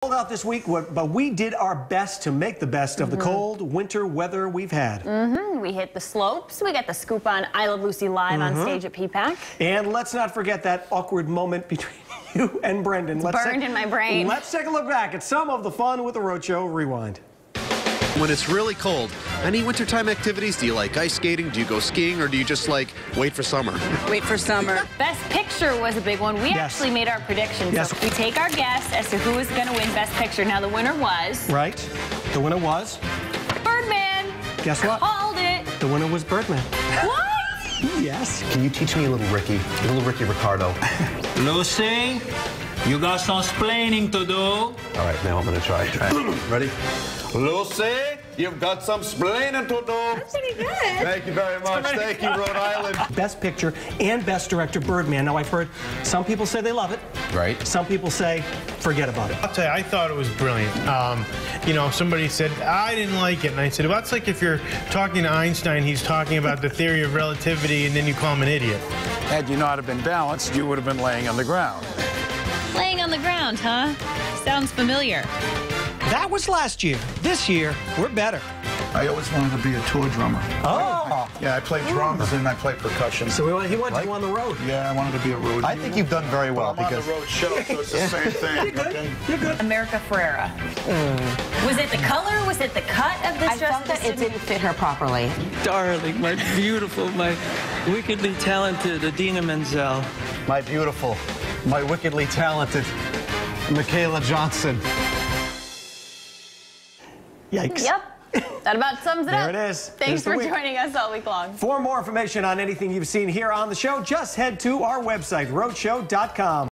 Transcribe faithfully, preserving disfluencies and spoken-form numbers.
Cold out this week, but we did our best to make the best of mm-hmm. the cold winter weather we've had. Mm-hmm. We hit the slopes. We got the scoop on I Love Lucy live mm-hmm. on stage at P PAC. And let's not forget that awkward moment between you and Brendan. It's let's burned take, in my brain. Let's take a look back at some of the fun with the Rhode Show Rewind. When it's really cold, any wintertime activities? Do you like ice skating? Do you go skiing? Or do you just like wait for summer? Wait for summer. Best Picture was a big one. We yes. actually made our predictions. Yes. So we take our guess as to who is going to win Best Picture. Now, the winner was... Right. The winner was... Birdman. Guess what? Called it. The winner was Birdman. What? Yes. Can you teach me a little Ricky? A little Ricky Ricardo. Lucy, you got some splaining to do. All right, now I'm going to try. Ready? Lucy, you've got some splaining to do. That's pretty good. Thank you very much. Thank you, Rhode Island. Best Picture and Best Director, Birdman. Now, I've heard some people say they love it. Right. Some people say, forget about it. I'll tell you, I thought it was brilliant. Um, you know, somebody said, I didn't like it. And I said, well, it's like if you're talking to Einstein, he's talking about the theory of relativity, and then you call him an idiot. Had you not have been balanced, you would have been laying on the ground. Laying on the ground, huh? Sounds familiar. That was last year. This year, we're better. I always wanted to be a tour drummer. Oh! Yeah, I play drums and I play percussion. So we went, he went right? to go on the road. Yeah, I wanted to be a road. I think you've done very well well I'm because on the Rhode Show, so it's the same thing. You're good. Okay? You're good. America Ferrera. Mm. Was it the color? Was it the cut of this I dress? felt that it didn't fit her properly. Darling, my beautiful, my wickedly talented Adina Menzel. my beautiful, my wickedly talented Michaela Johnson. Yikes. Yep. That about sums it there up. There it is. Thanks for week. joining us all week long. For more information on anything you've seen here on the show, just head to our website, rhode show dot com.